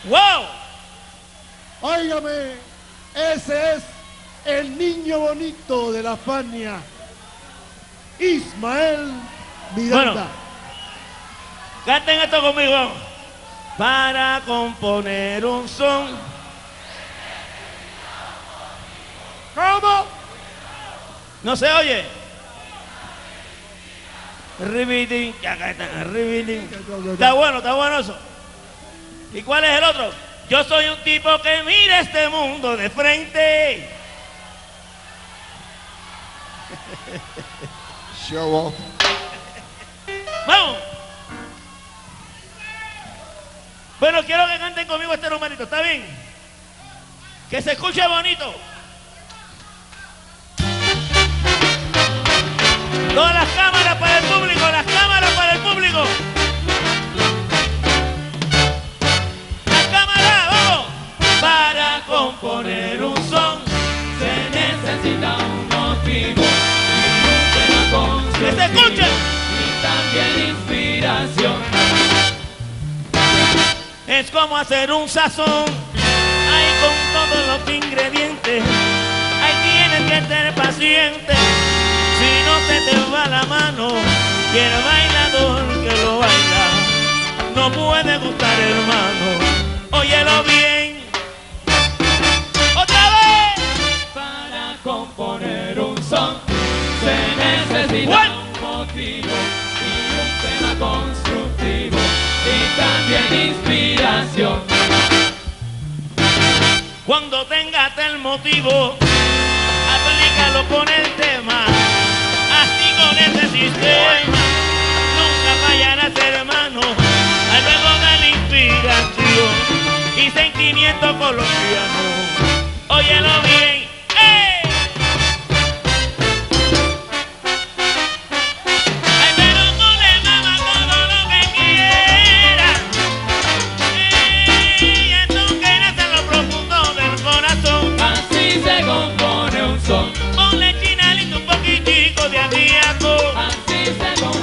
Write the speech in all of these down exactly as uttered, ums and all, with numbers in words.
¡Wow! Óigame, ese es el niño bonito de la Fania, Ismael Miranda. Bueno, canten esto conmigo. Para componer un son. ¿Cómo? ¿No se oye? Ribitín, ribitín. Está bueno, está bueno eso. ¿Y cuál es el otro? Yo soy un tipo que mira este mundo de frente. Show off. ¡Vamos! Bueno, quiero que canten conmigo este numerito, ¿está bien? Que se escuche bonito. Todas las cámaras para el público, las cámaras para el público. Las cámaras, vamos. Para componer un son Se necesita un motivo y un tema constructivo. que se escuche. Y también inspiración. Es como hacer un sazón, ahí con todos los ingredientes. Ahí tienes que ser paciente, si no se te va la mano. Y el bailador que lo baila no puede gustar, hermano. Óyelo bien. ¡Otra vez! Para componer un son se necesita Bueno. un motivo y un tema constructivo y también inspiración. Cuando tengas el motivo, aplícalo con el tema. Así con ese sistema nunca fallarás, hermano. Luego de la inspiración y sentimiento colombiano. Óyelo bien. ¡Ey! Ay, pero tú le mamas todo lo que quieras. Ey, esto que nace en lo profundo del corazón. Así se compone un son. Ponle chinalito un poquitico de ajíaco. Así se compone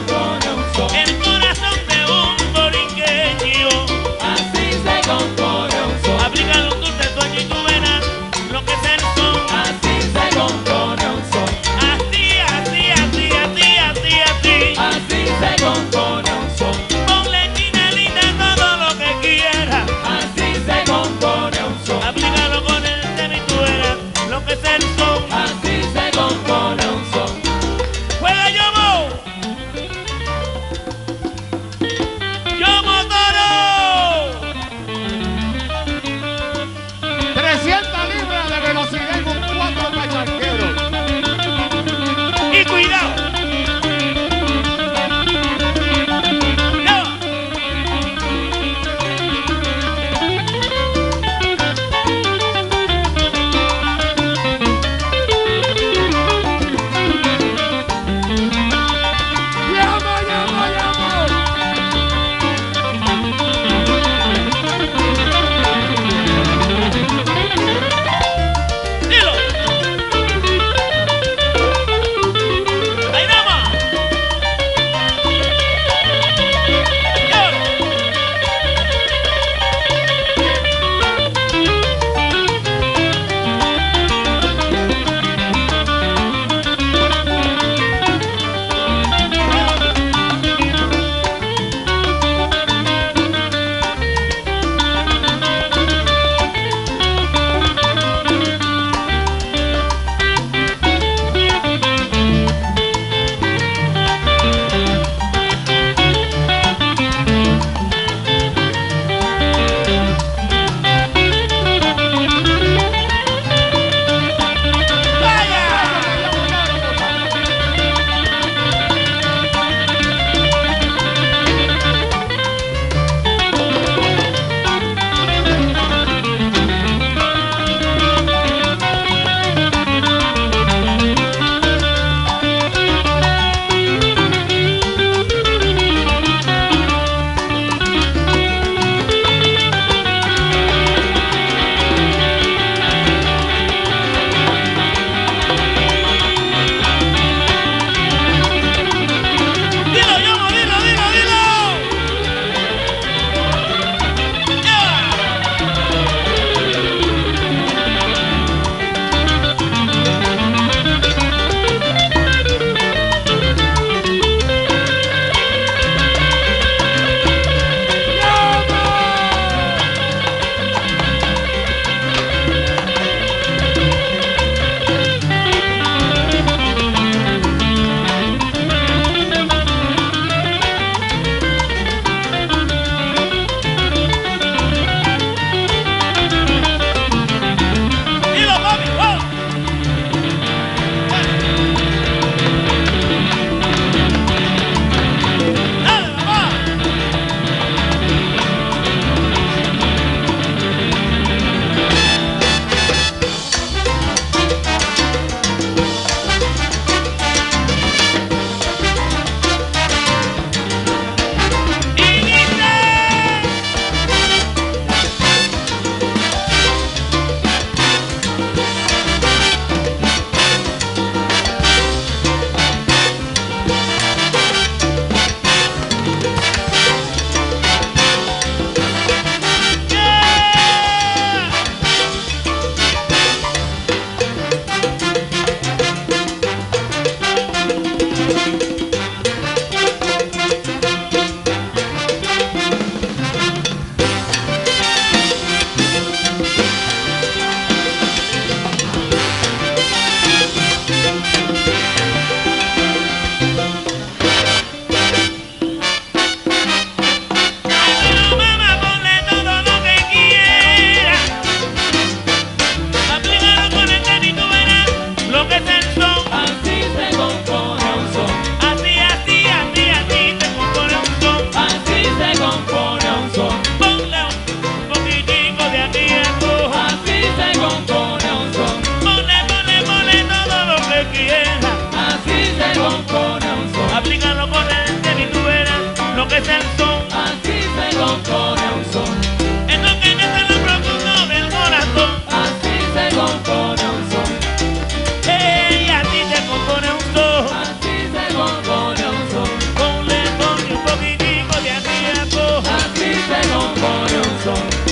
que es el son. Así se compone un son. Esto que nace en lo profundo del corazón. Así se compone un son. Ey, a ti te compone un son. Así se compone un son. Ponle, ponle un poquitico de ajíaco. Así se compone un son.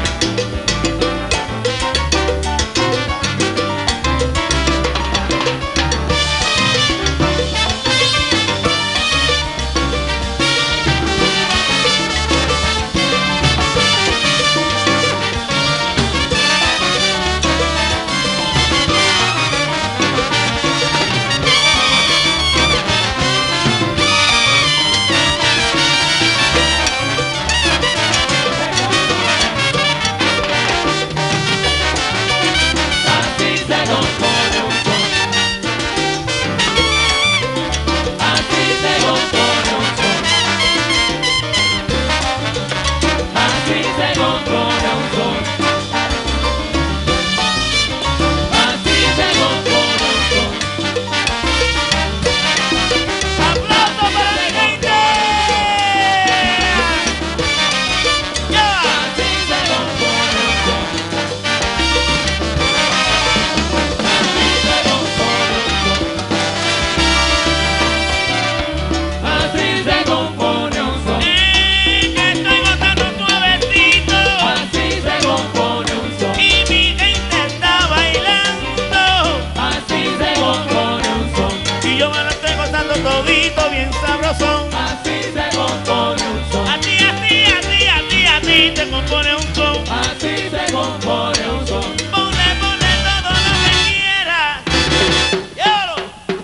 Todito bien sabrosón. Así se compone un son. A ti, a ti, a ti, a ti, a ti te compone un son. Así se compone un son. Ponle, ponle todo lo que quieras. Llévalo.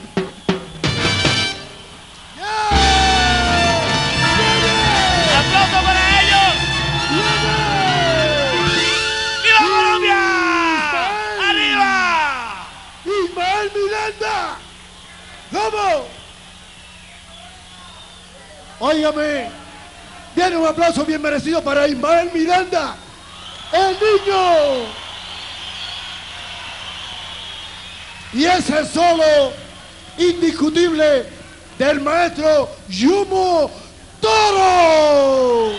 ¡Aplauso para ellos! ¡Viva Colombia! ¡Arriba! ¡Ismael Miranda! ¡Vamos! Óigame, viene un aplauso bien merecido para Ismael Miranda, el niño. Y ese solo indiscutible del maestro Yumo Toro.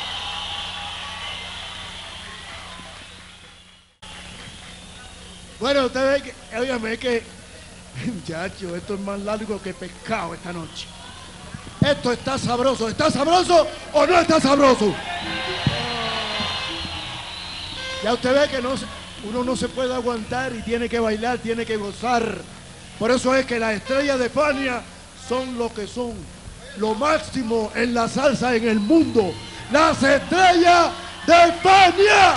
Bueno, usted ve que, óigame, que, muchacho, esto es más largo que pescado esta noche. Esto está sabroso. ¿Está sabroso o no está sabroso? Ya usted ve que no, uno no se puede aguantar y tiene que bailar, tiene que gozar. Por eso es que las estrellas de Fania son lo que son. Lo máximo en la salsa en el mundo. Las estrellas de Fania.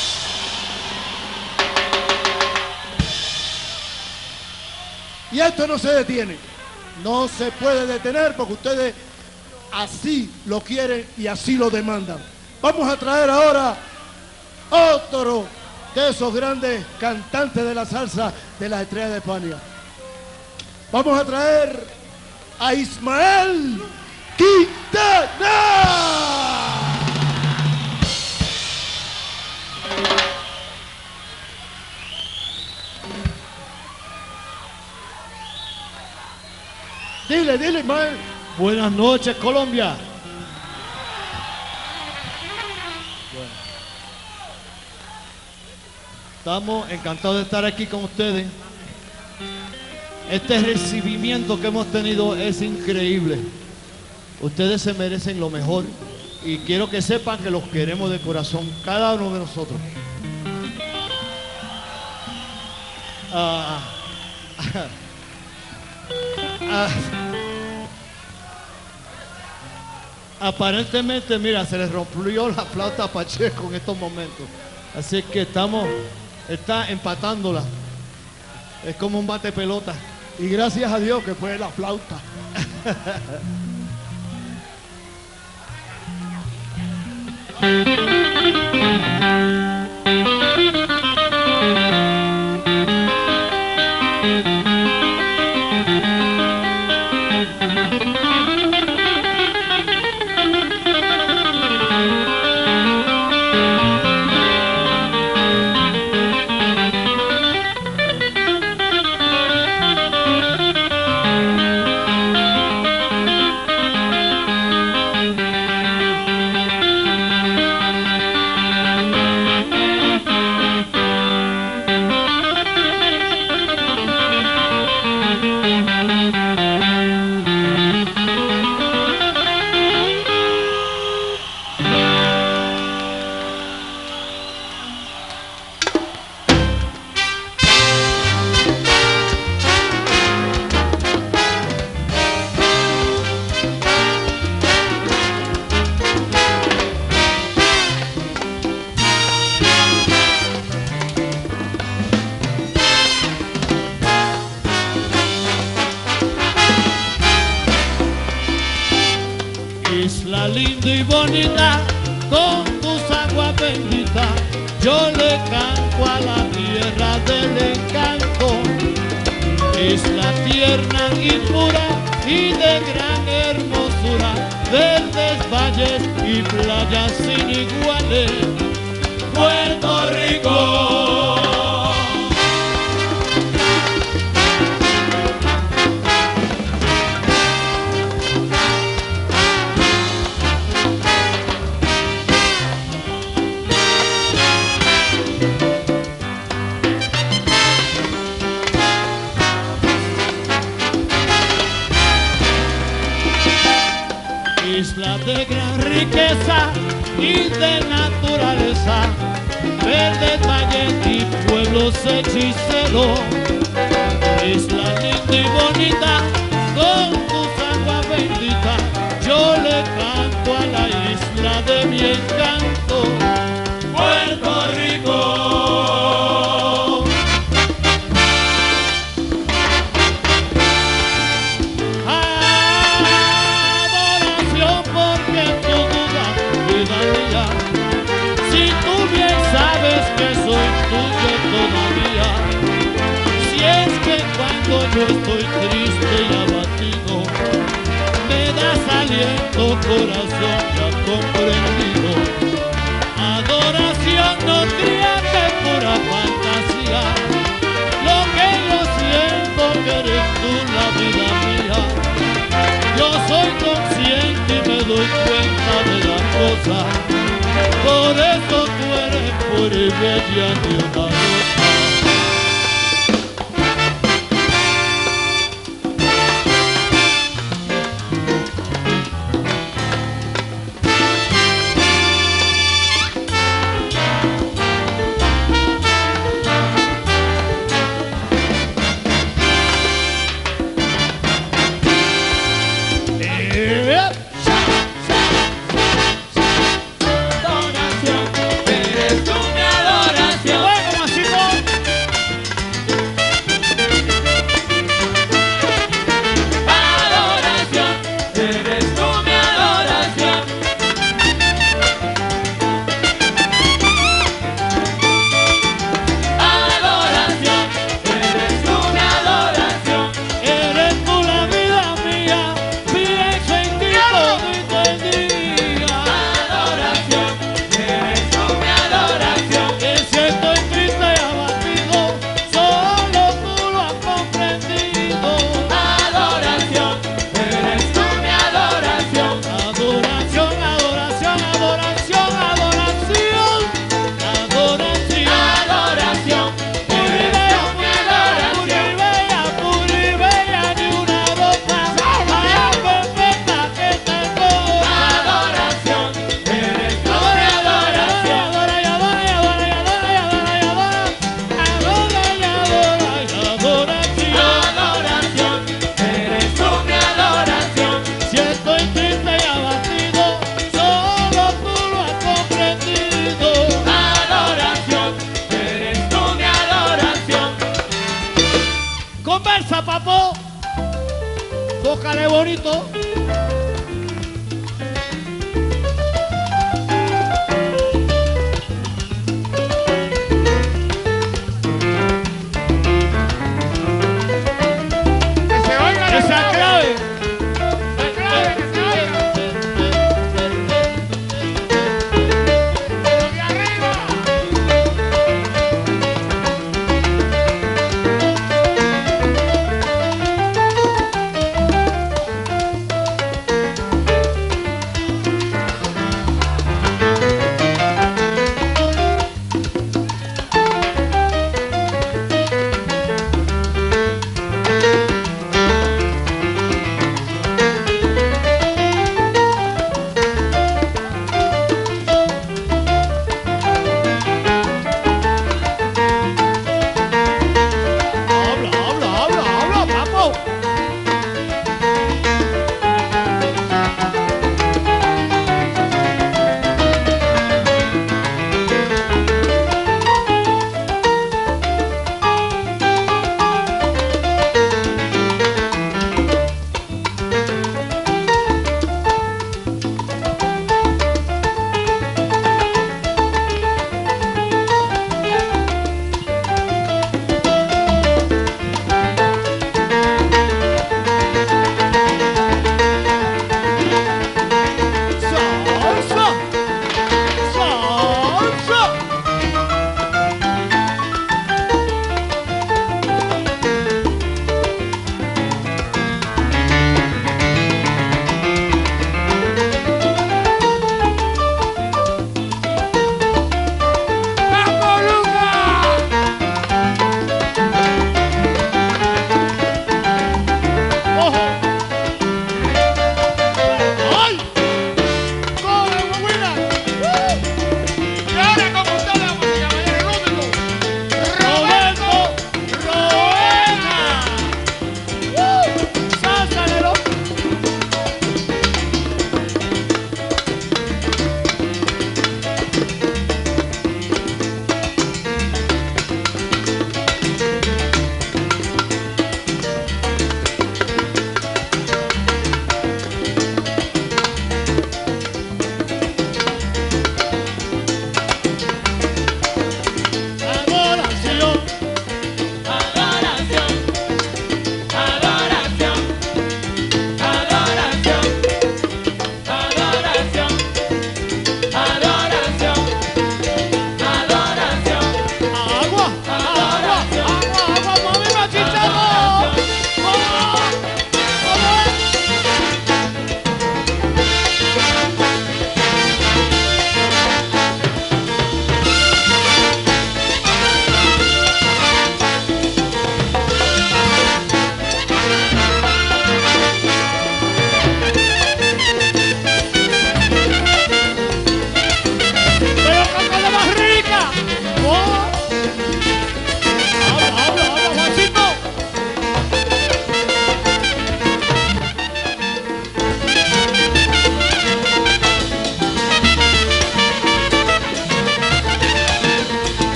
Y esto no se detiene. No se puede detener porque ustedes así lo quieren y así lo demandan. Vamos a traer ahora otro de esos grandes cantantes de la salsa de las estrellas de Fania. Vamos a traer a Ismael Quintana. Dile, dile, Ismael. Buenas noches, Colombia. Bueno. Estamos encantados de estar aquí con ustedes. Este recibimiento que hemos tenido es increíble. Ustedes se merecen lo mejor y quiero que sepan que los queremos de corazón, cada uno de nosotros. Ah, ah, aparentemente, mira, se les rompió la flauta a Pacheco en estos momentos. Así que estamos, está empatándola. Es como un bate pelota. Y gracias a Dios que fue la flauta. bonita, con tus aguas benditas, yo le canto a la tierra del encanto. Isla tierna y pura y de gran hermosura, verdes valles y playas sin iguales, Puerto Rico. Isla de gran riqueza y de naturaleza, verdes valles y pueblos hechiceros. Isla linda y bonita, con tus aguas benditas, yo le canto a la isla de mi encanto, Puerto Rico. Que soy tuyo todavía, si es que cuando yo estoy triste y abatido, me das aliento, corazón ya comprendido. Adoración, no creas que es pura fantasía, lo que yo siento que eres tú la vida mía. Yo soy consciente y me doy cuenta de las cosas, por eso tú eres pura y bella de una rosa. Conversa, papo. Tócale bonito. Que se oiga la Esa clave. La clave, que se oiga. Los de arriba.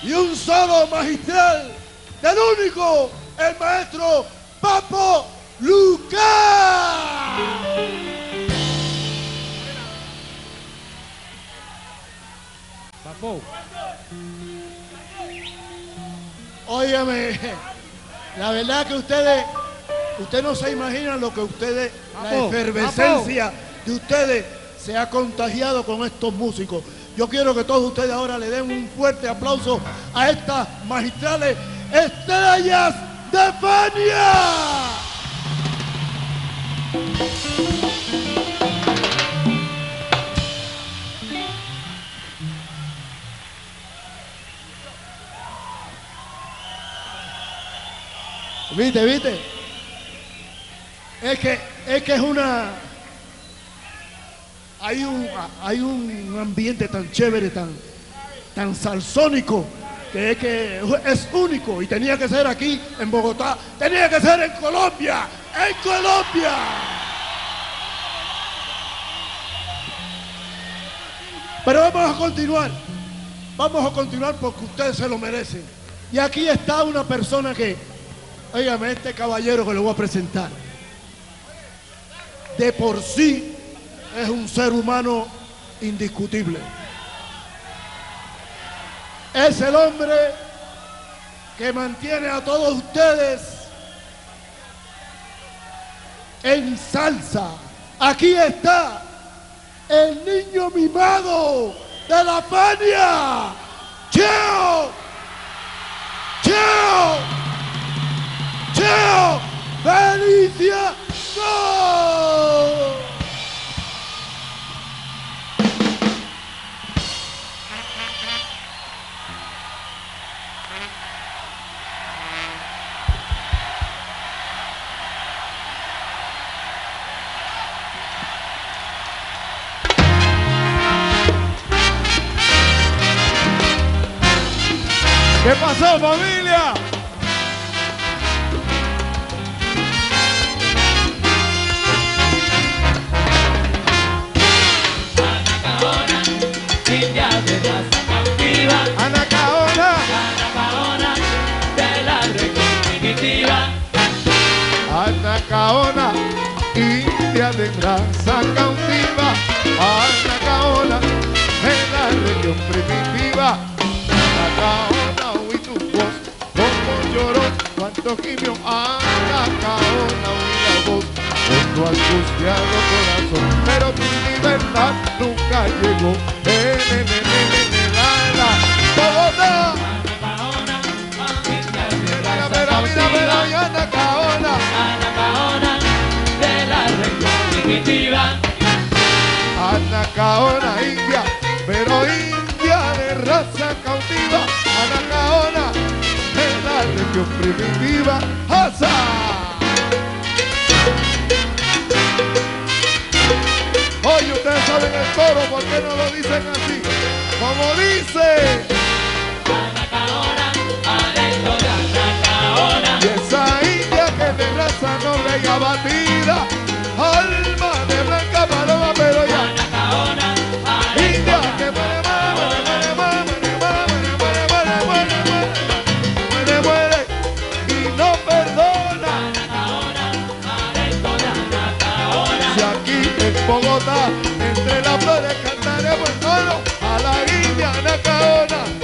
y un solo magistral del único, el maestro Papo Lucas. Papo. Óyeme, la verdad que ustedes, ustedes no se imaginan lo que ustedes, la Papo, efervescencia de ustedes se ha contagiado con estos músicos. Yo quiero que todos ustedes ahora le den un fuerte aplauso a estas magistrales estrellas de Fania. ¿Viste, viste? Es que, es que es una... Hay un, hay un ambiente tan chévere, tan, tan salsónico, que es que es único y tenía que ser aquí en Bogotá, tenía que ser en Colombia, en Colombia. Pero vamos a continuar, vamos a continuar porque ustedes se lo merecen. Y aquí está una persona que, óigame, este caballero que le voy a presentar, de por sí es un ser humano indiscutible. Es el hombre que mantiene a todos ustedes en salsa. Aquí está el niño mimado de la Fania. ¡Cheo! ¡Cheo! ¡Cheo! ¡Felicia! ¡No! ¿Qué pasó, familia? Anacaona, india de raza cautiva. Anacaona, Anacaona, de la región primitiva. Anacaona, india de raza cautiva. Anacaona, de la región primitiva. Anacaona, oí tu voz, como lloró, cuánto gimió. Anacaona, oí la voz de tu angustiado corazón, pero tu libertad nunca llegó. Eh, ne, ne, ne, ne, ne, la, la. Bogotá. Anacaona, india de Mira, raza mira, mira, mira, cautiva. y Anacaona. Anacaona, de la región primitiva. Anacaona, india, pero india de raza cautiva. Anacaona, de la región primitiva. ¡Asa! Oye, ustedes saben el coro, ¿por qué no lo dicen así? Como dice. Anacaona, adentro de Anacaona. Y esa india que de raza noble y abatida, alma de blanca paloma, pero ya. Anacaona, India que muere, muere, muere, muere, muere, muere, muere, muere, muere, muere, muere, y no perdona. Anacaona, adentro de Anacaona. Si aquí en Bogotá, entre las flores cantaremos el coro a la India Anacaona.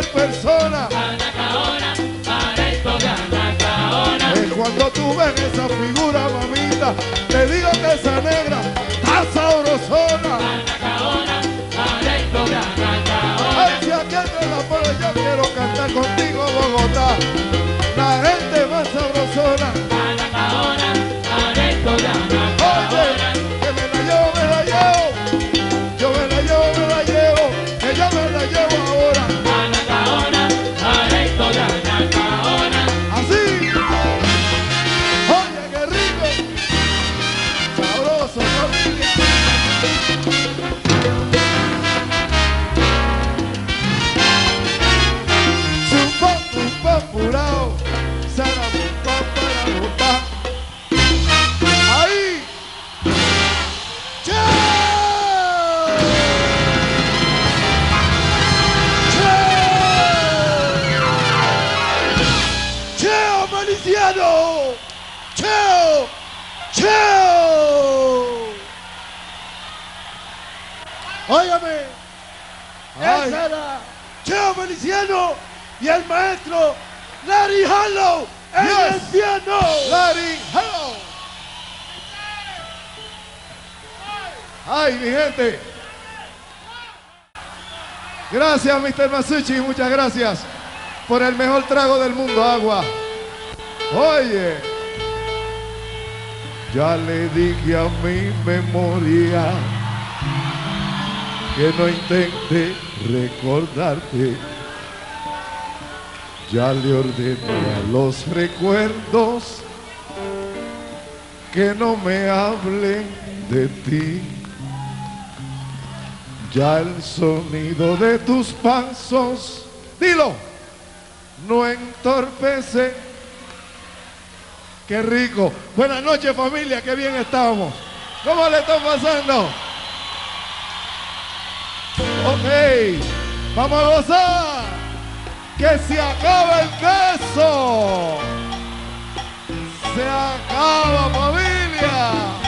cualquier persona. Anacaona, areito de Anacaona. Es cuando tú ves esa figura, mamita, te digo que esa negra está sabrosona. Anacaona, areito de Anacaona. Ay, si aquí entre la pone, yo quiero cantar contigo, Bogotá. La gente más sabrosona. Anacaona, areito de Anacaona. Oye, que me la llevo, me la llevo. Yo me la llevo, me la llevo. Que yo me la llevo ahora. Anacaona, areito de Anacaona. Así. Oye, qué rico. Sabroso, familia. Zumba, zumba, apurao. Sarabumba, parabumba. Ahí. ¡Chao! ¡Chao! ¡Chao, Feliciano! ¡Chao! ¡Chao! Óigame, Ay. esa era Cheo Feliciano y el maestro Larry Harlow en Yes. el piano. Larry, hello. Ay, mi gente. Gracias, mister Masucci, muchas gracias por el mejor trago del mundo, agua. Oye, ya le dije a mi memoria que no intente recordarte. Ya le ordené a los recuerdos que no me hablen de ti. Ya el sonido de tus pasos, dilo, no entorpece. Qué rico. Buenas noches, familia, qué bien estamos. ¿Cómo le está pasando? Ok, vamos a gozar. Que se acaba el queso. Se acaba, familia.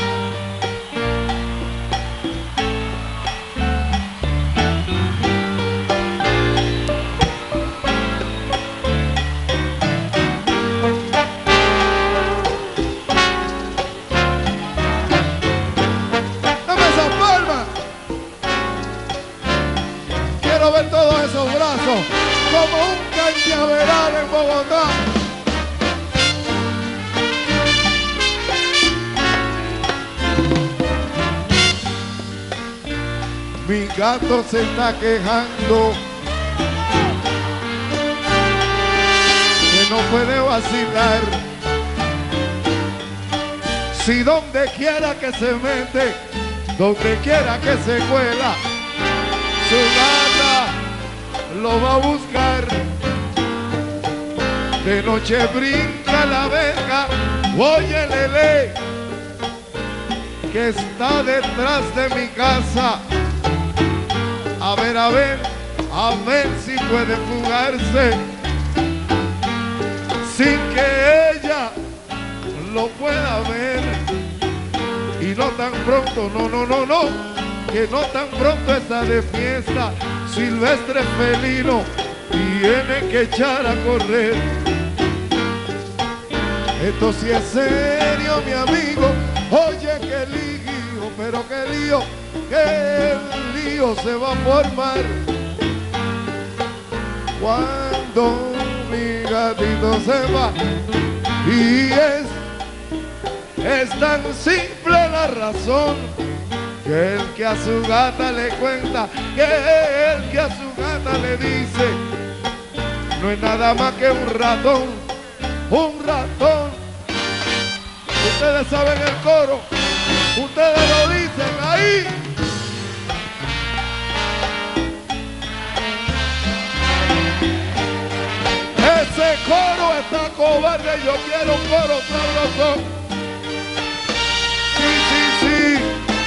Dame esas palmas. Quiero ver todos esos brazos como un cañaveral en Bogotá. Mi gato se está quejando que no puede vacilar. Si donde quiera que se mete, donde quiera que se cuela, su gata lo va a buscar. De noche brinca la verga, oye Lele, que está detrás de mi casa. A ver, a ver, a ver si puede fugarse sin que ella lo pueda ver. Y no tan pronto, no, no, no, no, que no tan pronto está de fiesta. Silvestre felino tiene que echar a correr. Esto sí es serio, mi amigo. Oye, qué lío, pero qué lío, qué lío se va a formar cuando mi gatito se va. Y es, es tan simple la razón que el que a su gata le cuenta, que el que a su gata le dice, no es nada más que un ratón, un ratón. Ustedes saben el coro, ustedes lo dicen ahí. Ese coro está cobarde, yo quiero un coro sabroso. Sí, sí, sí.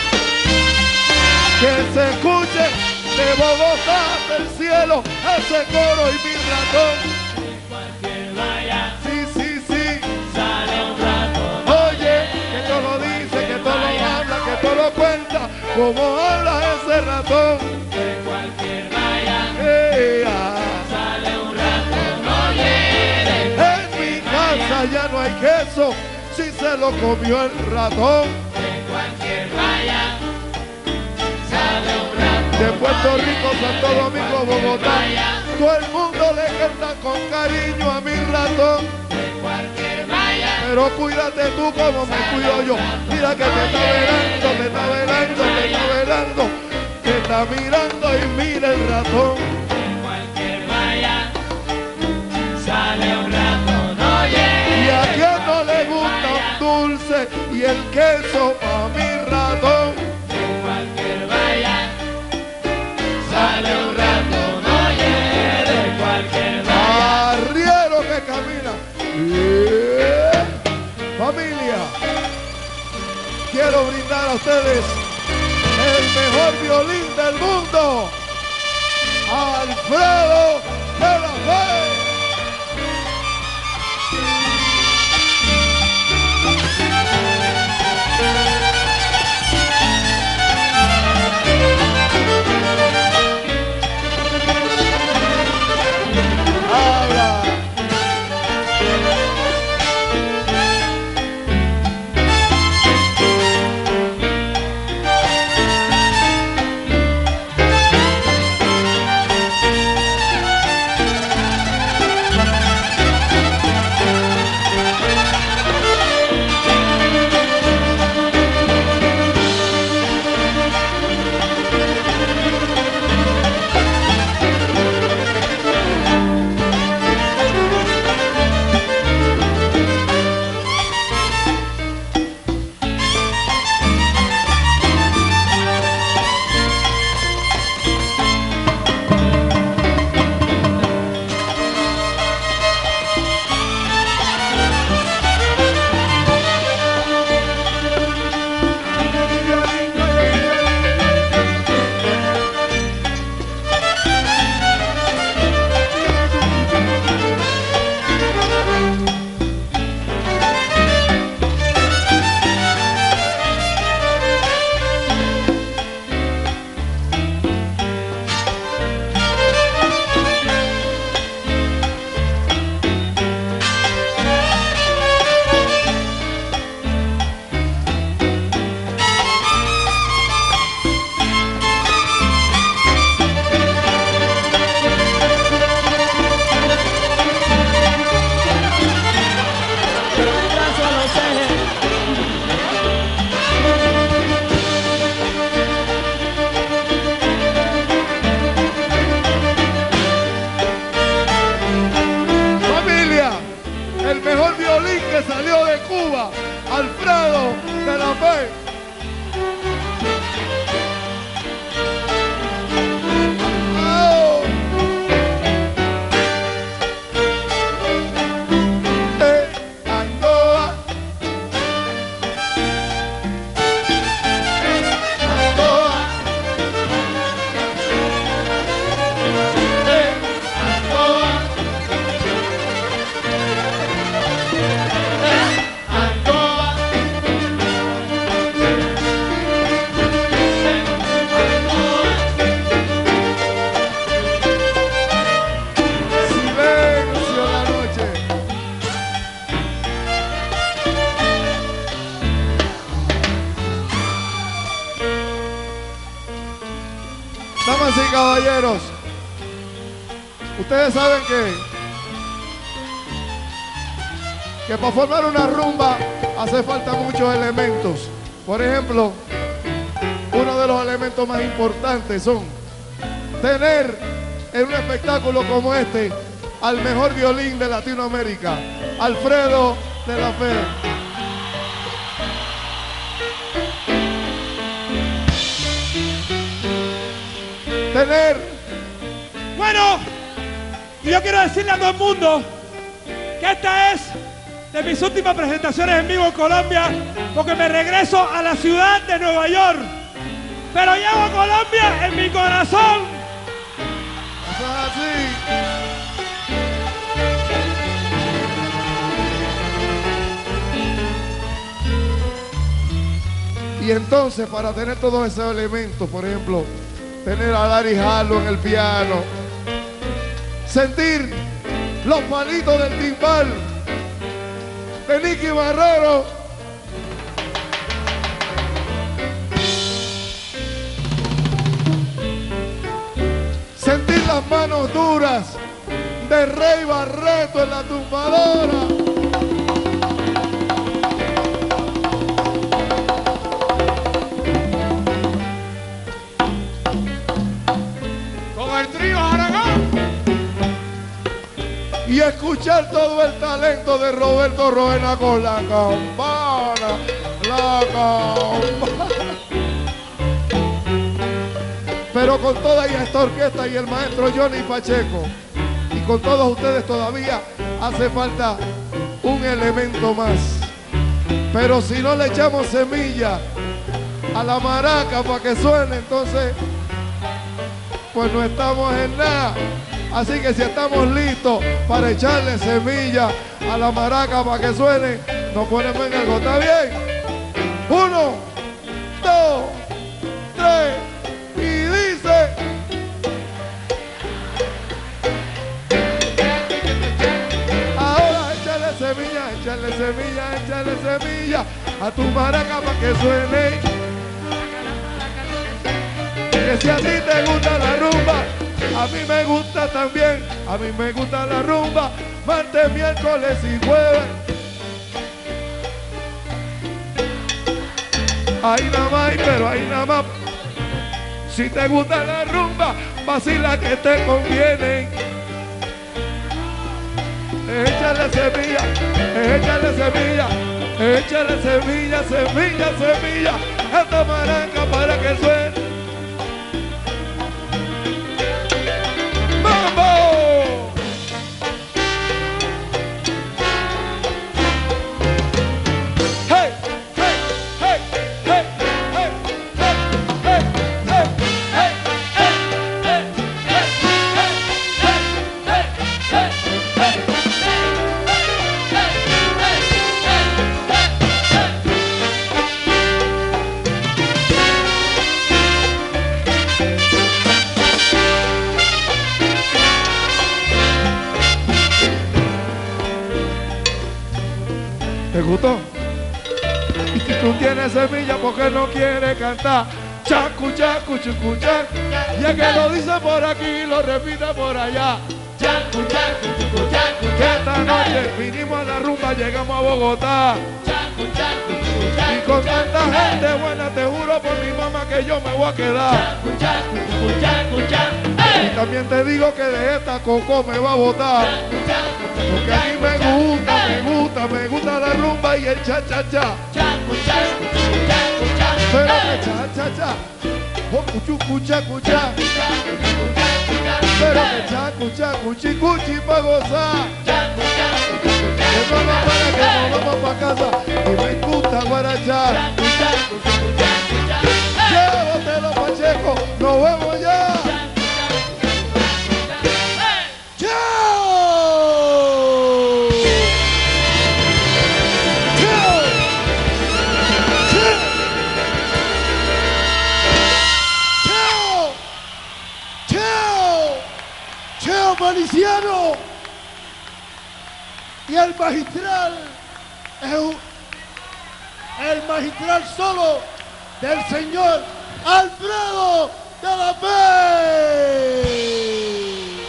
Que se escuche de Bogotá hasta el cielo ese coro y mi ratón. De cualquier vaya, Sí, sí, sí. sale un rato. Oye, que todo lo dice, que todo lo habla, que todo lo cuenta, como habla ese ratón. De cualquier vaya, Eh, ah. sale valla ya no hay queso si se lo comió el ratón. De cualquier valla sale un ratón. De Puerto Rico, Santo Domingo, Bogotá, todo el mundo le canta con cariño a mi ratón. De cualquier valla, Pero cuídate tú como me cuido yo. Mira que te está velando, te está velando, te está velando, te está mirando y mira el ratón. de cualquier valla sale un ratón. Oye, Y a quien no le gusta un dulce y el queso a mi ratón. de cualquier valla sale un ratón. Oye, de cualquier valla. Arriero que camina. Yeah. Familia, quiero brindar a ustedes el mejor violín del mundo, Alfredo de la Fe. Habla. Alfredo de la Fe. Oh. Eh, Angoa. Eh, Angoa. Eh, Angoa. Silencio en la noche. Damas y caballeros, ustedes saben que que para formar una rumba hace falta muchos elementos. Por ejemplo, uno de los elementos más importantes son tener en un espectáculo como este al mejor violín de Latinoamérica, Alfredo de la Fe. Tener, Bueno, y yo quiero decirle a todo el mundo que esta es de mis últimas presentaciones en vivo en Colombia, porque me regreso a la ciudad de Nueva York. Pero llevo a Colombia en mi corazón. eso es así. Y entonces, para tener todos esos elementos, por ejemplo, tener a Larry Harlow en el piano, sentir los palitos del timbal, de Nicky Barrero. Sentir las manos duras de Rey Barreto en la tumbadora. Con el trío Aragón. Y escuchar todo el talento de Roberto Roena con la campana, la campana. Pero con toda esta orquesta y el maestro Johnny Pacheco, y con todos ustedes todavía hace falta un elemento más. Pero si no le echamos semilla a la maraca para que suene, entonces pues no estamos en nada. Así que si estamos listos para echarle semilla a la maraca para que suene, nos ponemos en algo. ¿Está bien? Uno, dos, tres, y dice: ahora échale semilla, échale semilla, échale semilla a tu maraca para que suene. Que si a ti te gusta la rumba, a mí me gusta también, a mí me gusta la rumba, martes, miércoles y jueves. Ahí nada más, pero ahí nada más. Si te gusta la rumba, vacila que te conviene. Échale semilla, échale semilla, échale semilla, semilla, semilla a esta maraca para que suene. ¿Te gustó? Y si tú tienes semilla, ¿por qué no quieres cantar? Chacu, chacu, chucu, chacu. Ya que lo dice por aquí, lo repite por allá. Chacu, chacu, chucu, chacu. Que esta noche vinimos a la rumba, llegamos a Bogotá. Chacu, chacu, chucu, chacu. Y con tanta gente buena, te juro por mi mamá que yo me voy a quedar. Chacu, chacu, chucu, chacu, chacu. Y también te digo que de esta Coco me va a botar. Porque a mí me gusta, me gusta, me gusta la rumba y el cha-cha-cha. Pero que cha-cha-cha, oh, cuchu-cucha, cucha. Pero que cha-cucha, cuchi-cuchi pa' gozar. Que vamos para que nos vamos pa' casa y me gusta guarachar. Llévatelo, Pacheco, nos vemos ya. Feliciano y el magistral es un, el magistral solo del señor Alfredo de la Fe.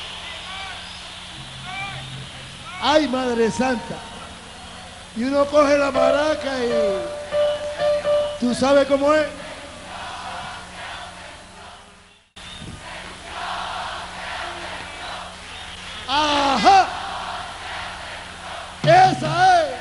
Ay, Madre Santa, y uno coge la maraca y tú sabes cómo es. Ajá, esa es.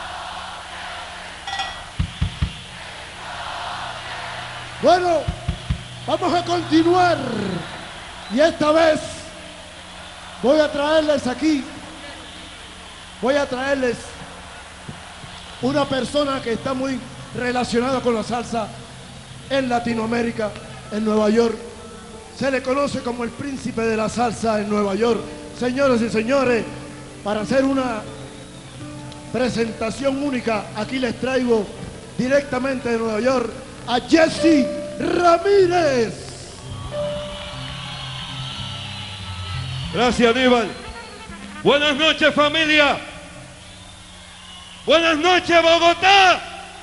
Bueno, vamos a continuar y esta vez voy a traerles aquí, voy a traerles una persona que está muy relacionada con la salsa en Latinoamérica, en Nueva York. Se le conoce como el príncipe de la salsa en Nueva York. Señoras y señores, para hacer una presentación única, aquí les traigo directamente de Nueva York a Jesse Ramírez. Gracias, Aníbal. Buenas noches, familia. Buenas noches, Bogotá.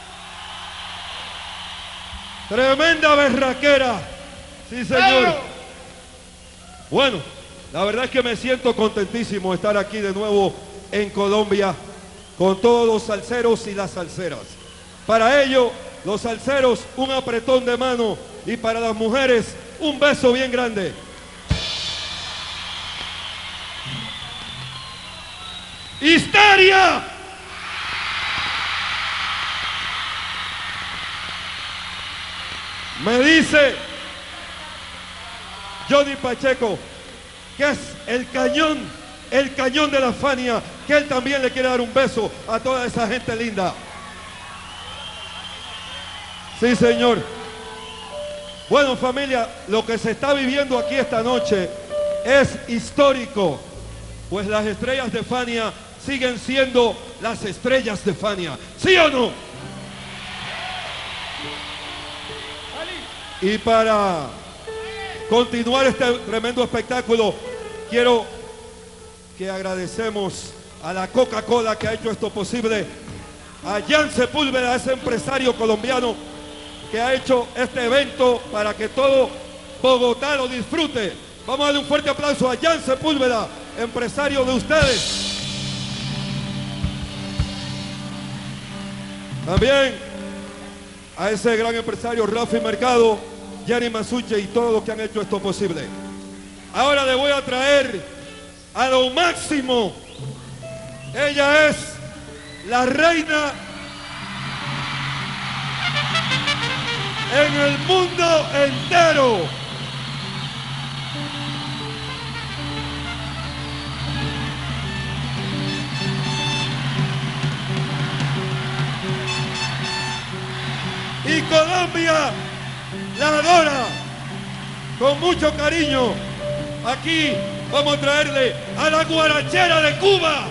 Tremenda berraquera. Sí, señor. Bueno, la verdad es que me siento contentísimo de estar aquí de nuevo en Colombia con todos los salseros y las salseras. Para ello, los salseros, un apretón de mano, y para las mujeres, un beso bien grande. ¡Histeria! Me dice Johnny Pacheco que es el cañón, el cañón de la Fania, que él también le quiere dar un beso a toda esa gente linda. Sí, señor. Bueno, familia, lo que se está viviendo aquí esta noche es histórico, pues las estrellas de Fania siguen siendo las estrellas de Fania. ¿Sí o no? Y para continuar este tremendo espectáculo, quiero que agradecemos a la Coca-Cola que ha hecho esto posible, a Jan Sepúlveda, ese empresario colombiano que ha hecho este evento para que todo Bogotá lo disfrute. Vamos a darle un fuerte aplauso a Jan Sepúlveda, empresario de ustedes. También a ese gran empresario Rafi Mercado, Jenny Masuche y todos los que han hecho esto posible. Ahora le voy a traer a lo máximo. Ella es la reina en el mundo entero. Y Colombia la adora con mucho cariño. Aquí vamos a traerle a la guarachera de Cuba.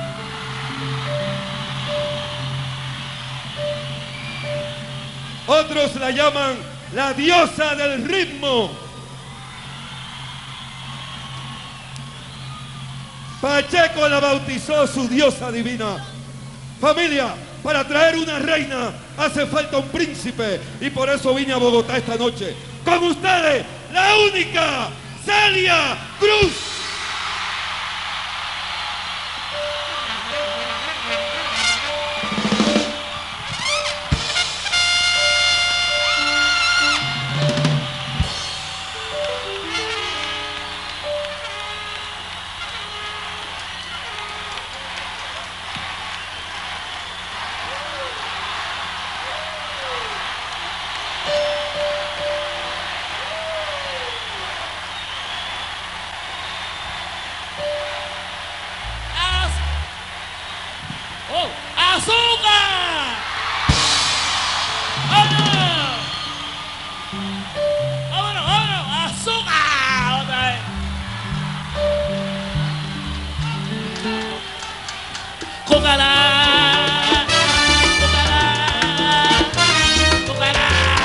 Otros la llaman la diosa del ritmo. Pacheco la bautizó su diosa divina. Familia, para traer una reina hace falta un príncipe, y por eso vine a Bogotá esta noche. Con ustedes, la única Celia Cruz. ¡Azúcar! ¡Vámonos! ¡Vámonos, vámonos! ¡Azúcar! Otra vez. ¡Cócala! ¡Cócala! ¡Cócala!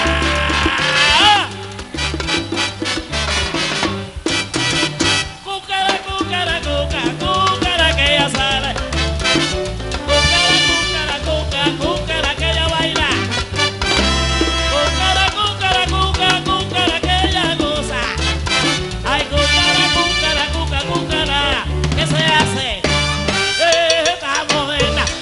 ¡Cúcara, cúcara, cúcara, cúcara que ya sale! Cúcara que ella baila, cúcara, cúcara, cúcara, cúcara que ella goza. Ay, cúcara, cúcara, cúcara, cúcara, ¿qué se hace? Eh, está moderna.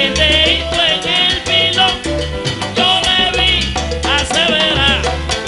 Meneíto en el pilón, yo le vi aseverar.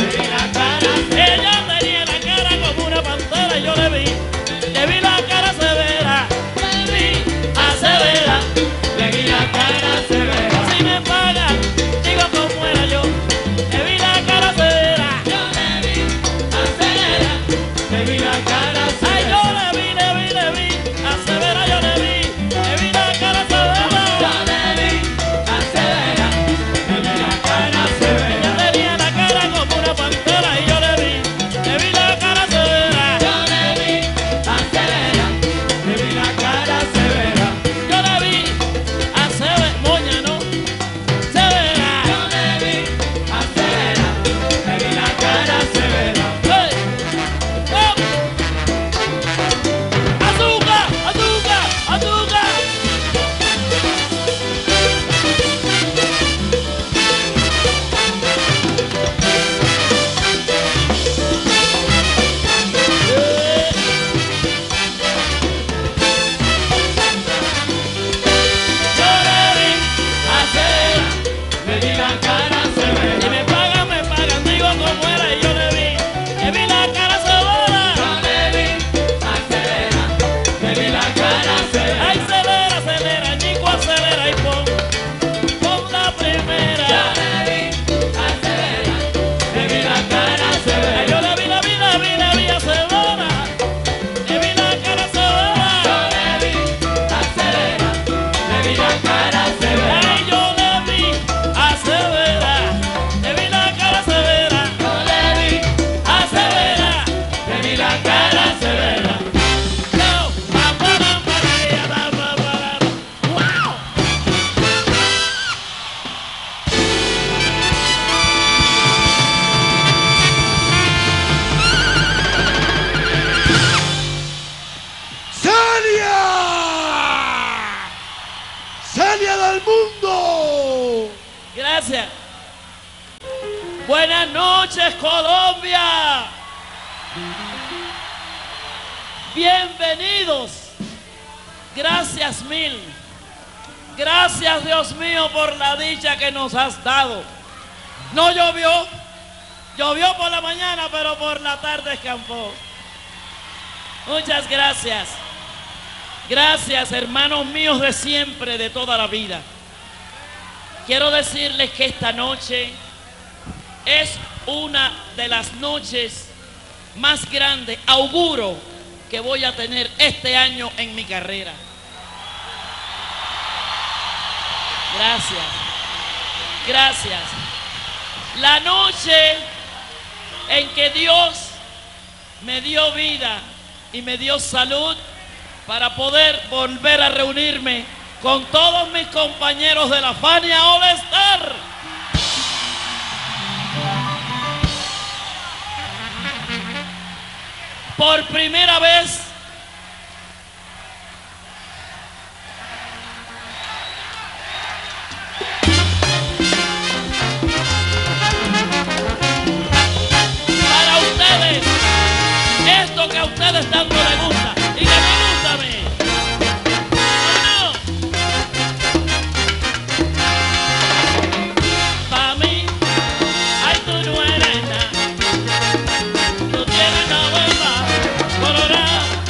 Ella tenía la cara como una pantera y yo le vi, le vi la cara severa. Le vi aseverar, le vi la cara severa. Si me pagan, digo como era yo, le vi la cara severa. Yo le vi aseverar, le vi la cara severa. Ay, yo le vi, le vi, le vi aseverar, yo le vi, le vi la cara severa. Yo le vi aseverar, le vi la cara severa. Ella tenía la cara como una pantera y yo le vi, le vi la cara severa. Yo le vi aseverar, le vi la cara severa. Yo le vi aseverar, moña, ¿no? Severa. Yo le vi aseverar, le vi la cara severa. ¡Hey! ¡Oh! ¡Azúcar! ¡Azúcar! ¡Azúcar! Yo le vi aseverar, le vi la cara severa. Si me pagan, me pagan, digo como era y yo le vi, le vi la cara severa. Yo le vi aseverar, le vi la cara severa. Ay, acelera, acelera, Nico, acelera y pon, pon la primera. Yo le vi aseverar, le vi la cara severa. Yo le vi, la vi, la vi, la vi acelera, le vi la cara severa. Yo le vi acelera, le vi la cara severa. Ay, yo le vi acelera, le vi la cara severa. Yo le vi acelera, le vi la cara severa. Yo, pa, pa, pa, pa, ya, pa, pa, pa, pa. ¡Wow! ¡Celia! ¡Celia del mundo! Gracias. Buenas noches, Colombia. Bienvenidos. Gracias mil. Gracias, Dios mío, por la dicha que nos has dado. No llovió. Llovió por la mañana, pero por la tarde escampó. Muchas gracias. Gracias, hermanos míos de siempre, de toda la vida. Quiero decirles que esta noche es una de las noches más grandes, auguro, que voy a tener este año en mi carrera. Gracias. Gracias. La noche en que Dios me dio vida y me dio salud para poder volver a reunirme con todos mis compañeros de la Fania All Star. Por primera vez para ustedes, esto que a ustedes tanto les gusta y que me gusta a mí. ¿O no? Pa' mí, ay, tú no eres nada. Tú tienes la bomba colorada.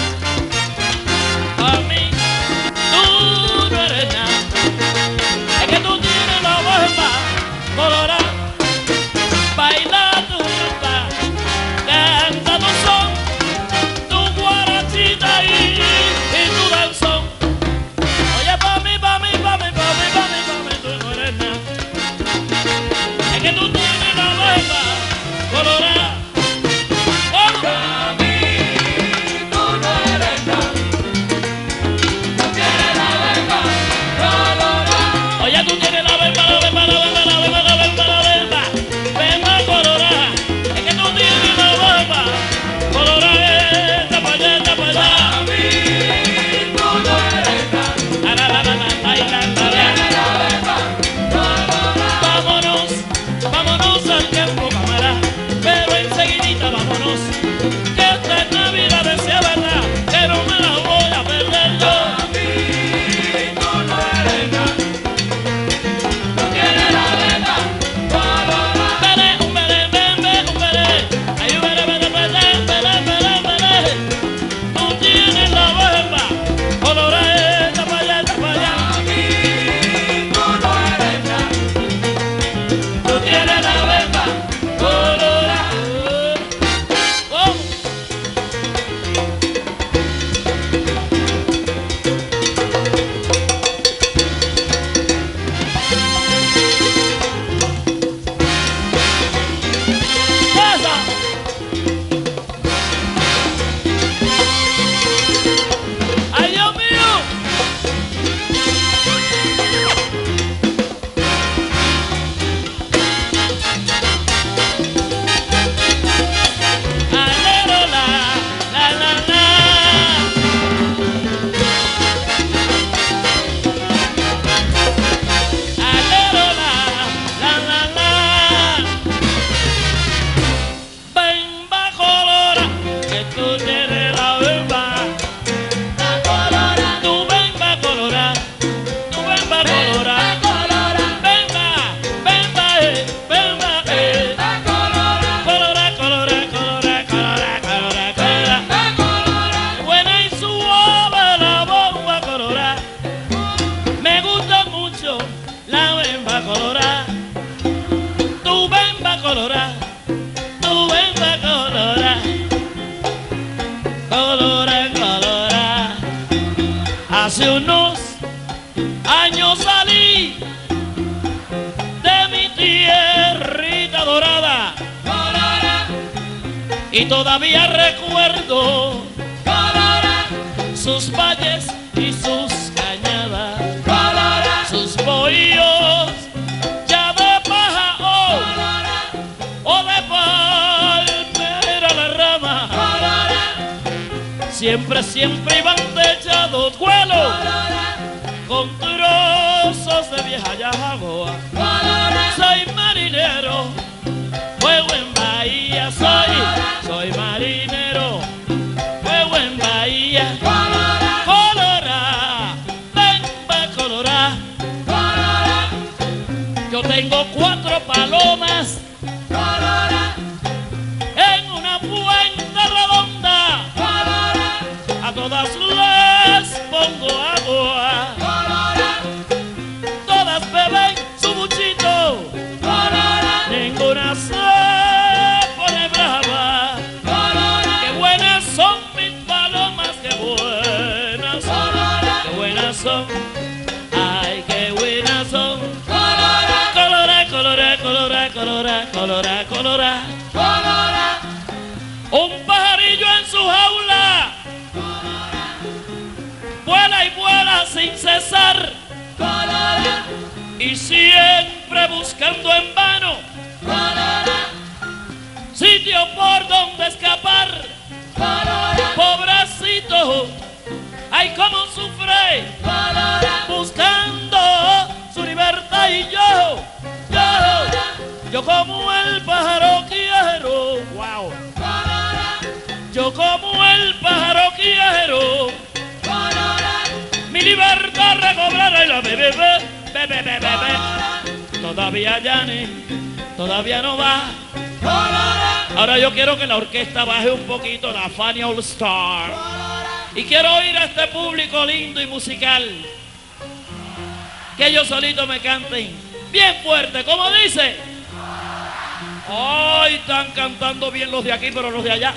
y todavía recuerdo Colora, sus valles y sus cañadas, colora, sus bohíos ya de paja o, colora, o de palmera la rama. colora, Siempre, siempre iban techados vuelos con trozos de vieja yagoa. colora, Soy marinero, juego en bahía, soy, soy marinero, juego en bahía. colora, Colora, ven, ven, colora. colora, Yo tengo cuatro palomas colora, en una fuente redonda. colora, A todas les pongo agua. colora, Todas beben su buchito. colora, Ninguna se pone brava. colora, Qué buenas son mis palomas, qué buenas son, qué buenas son. Ay, qué buenas son. colora, Colora, colora, colora, colora, colora, colora. colora, Un pajarillo en su jaula. Vuela y vuela sin cesar. colora, Y siempre buscando en vano colora, sitio por donde escapar. colora, Pobrecito, ay cómo sufre colora, buscando su libertad. Y yo, yo, yo como el pájaro quiero, wow. Yo como el pájaro quiero colora, mi libertad recobrar. Y la bebé, bebé, bebé, bebé. Todavía Yane, todavía no va. colora, Ahora yo quiero que la orquesta baje un poquito, la Fania All Star. Y quiero oír a este público lindo y musical. Que ellos solitos me canten bien fuerte, como dice. Hoy están cantando bien los de aquí, pero los de allá.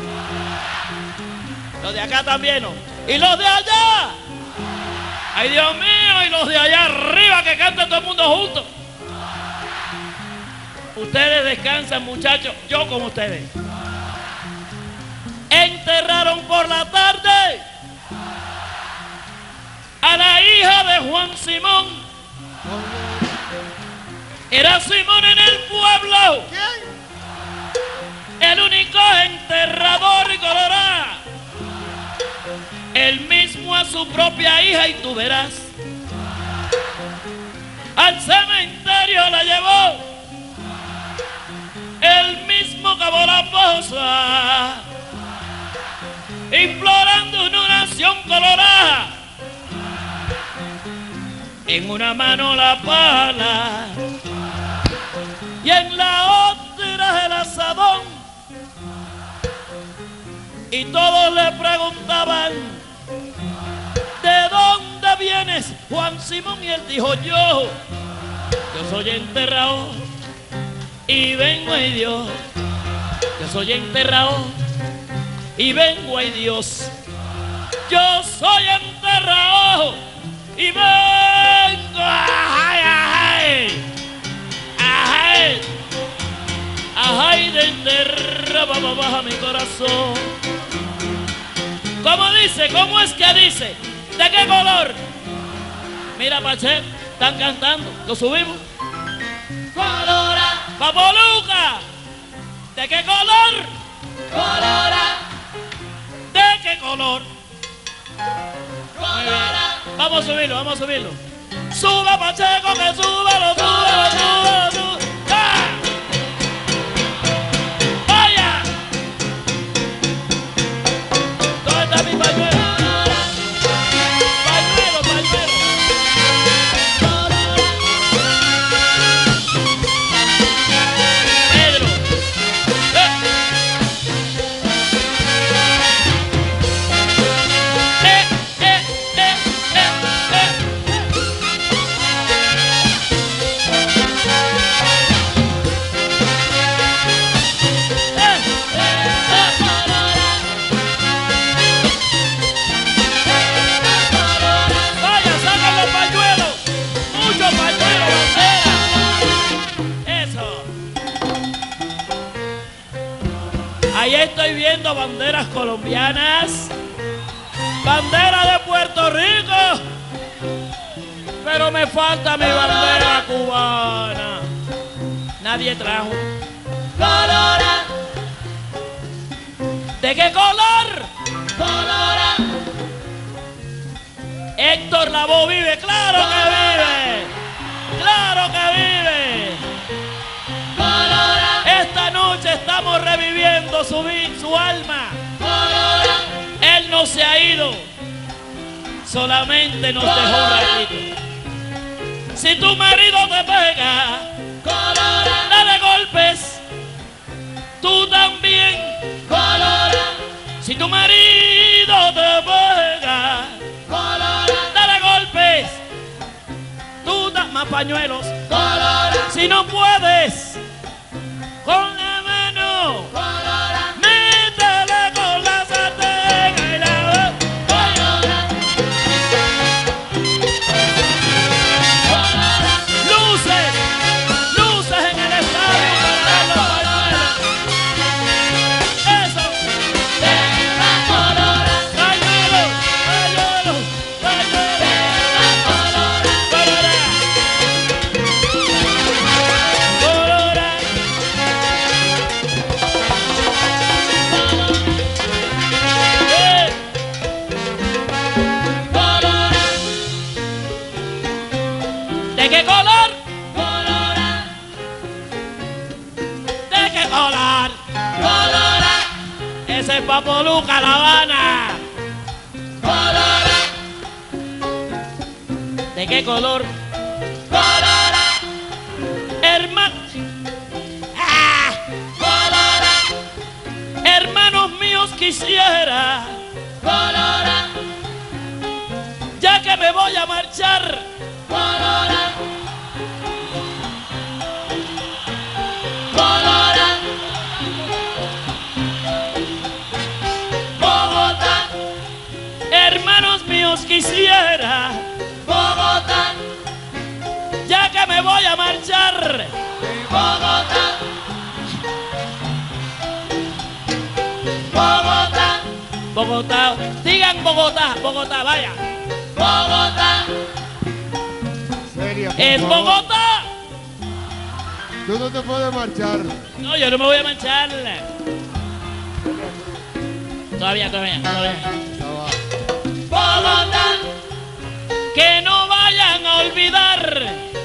Los de acá también, ¿no? Y los de allá. Ay, Dios mío, y los de allá arriba que canten todo el mundo juntos. Ustedes descansan, muchachos, yo como ustedes. Enterraron por la tarde a la hija de Juan Simón. Era Simón en el pueblo, el único enterrador y colorado. Él mismo a su propia hija, y tú verás. Al cementerio la llevó, él mismo cavó la fosa, implorando una oración colorada. En una mano la pala y en la otra el asadón. Y todos le preguntaban: ¿de dónde vienes, Juan Simón? Y él dijo: yo, yo soy enterrado y vengo a Dios. Yo soy enterrado y vengo a Dios. Yo soy enterrado y vengo. Ajay, ajay, ajay, ajay, de enterraba baja mi corazón. ¿Cómo dice? ¿Cómo es que dice? ¿De qué color? Mira, Pache, están cantando. ¿Lo subimos? colora, ¡Vamos, Luca! ¿De qué color? colora, ¿De qué color? colora, Vamos a subirlo, vamos a subirlo. Suba, Pacheco, que súbalo, súbalo, súbalo, súbalo. ¡Ah! ¡Vaya! ¿Dónde está mi pañuelo? Pañuelo, pañuelo. Pedro. Eh. Eh, eh, eh, eh, eh. estoy viendo banderas colombianas, bandera de Puerto Rico, pero me falta mi bandera cubana. Nadie trajo. Colora, ¿De qué color? colora, Héctor Lavoe vive, claro que vive, claro que vive. colora, Esta noche estamos reviviendo su, vi- su alma. colora, Él no se ha ido, solamente nos dejó un ratito. Si tu marido te pega, colora, dale golpes, tú también. colora, Si tu marido te pega, colora, dale golpes, tú da más pañuelos. colora, Si no puedes, con la mano, colora, métele con la sartén y la colora, colora, luces, luces en el estadio para ver los pañuelos. Eso, tema colora, pañuelos, pañuelos, pañuelos, tema colora, colora, colora. Eh, colora, ¿De qué color? colora, ¿De qué color? colora, Ese es Papo Luca, La Habana. colora, ¿De qué color? colora, Hermano. ¡Ah! colora, Hermanos míos, quisiera, colora, ya que me voy a marchar, colora, colora, Bogotá, hermanos míos, quisiera, Bogotá, ya que me voy a marchar, Bogotá, Bogotá, Bogotá, digan Bogotá, Bogotá, vaya, Bogotá, Celia, por es favor. Bogotá. Tú no te puedes marchar. No, yo no me voy a marchar. Todavía, todavía, todavía. Estaba- Bogotá, Que no vayan a olvidar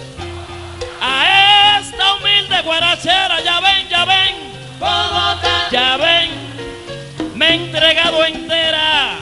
a esta humilde guarachera. Ya ven, ya ven, Bogotá, ya ven, me he entregado entera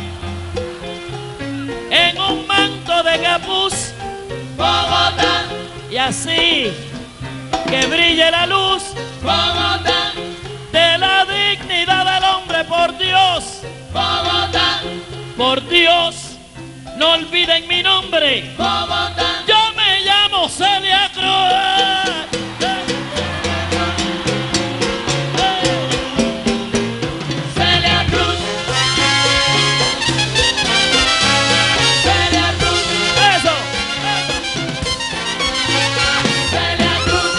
en un manto de capuz Bogotá, y así que brille la luz Bogotá, de la dignidad del hombre. Por Dios, Bogotá, por Dios, no olviden mi nombre. Bogotá, Yo me llamo Celia Cruz. Celia Cruz, Celia Cruz, Eso. Celia Cruz,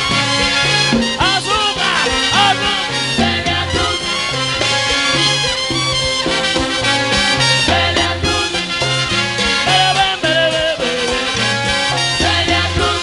Azúcar, azúcar. Celia Cruz, Celia Cruz, Bere, bere, bere, bere. Celia Cruz,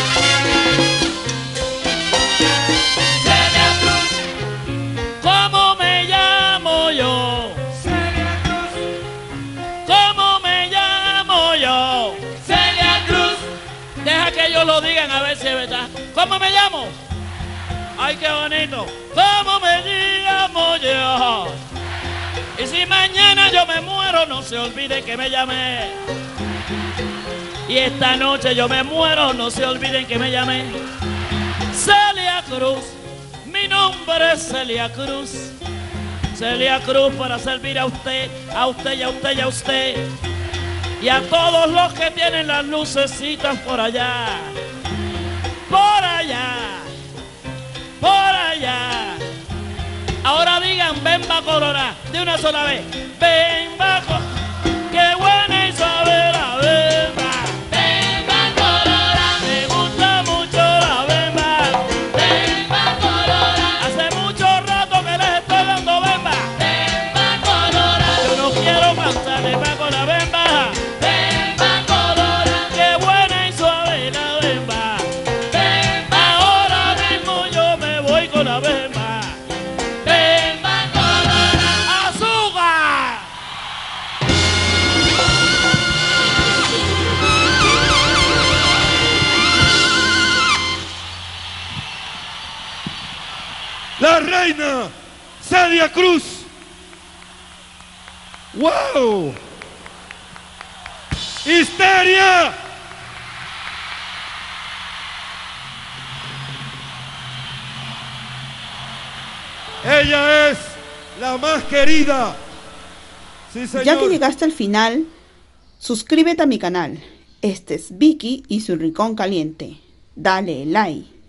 Celia Cruz, ¿Cómo me llamo yo? Celia Cruz, ¿Cómo me llamo yo? Celia Cruz, Deja que ellos lo digan a ver si es verdad. ¿Cómo me llamo? Ay, qué bonito. ¿Cómo me llamo yo? Y si mañana yo me muero, no se olviden que me llamé. Y esta noche yo me muero, no se olviden que me llamé. Celia Cruz, mi nombre es Celia Cruz. Celia Cruz para servir a usted, a usted y a usted y a usted. Y a todos los que tienen las lucecitas por allá. Por allá. Por allá. Ahora digan, ven va Colorá, de una sola vez. Ven va Colorá, qué buena Isabela, ven va. Bemba Colorá, Me gusta mucho la bemba. Bemba Colorá, Hace mucho rato que les estoy la reina Celia Cruz. ¡Wow! ¡Histeria! Ella es la más querida. Sí, señor. Ya que llegaste al final, suscríbete a mi canal. Este es Vicky y su Rincón Caliente. Dale like.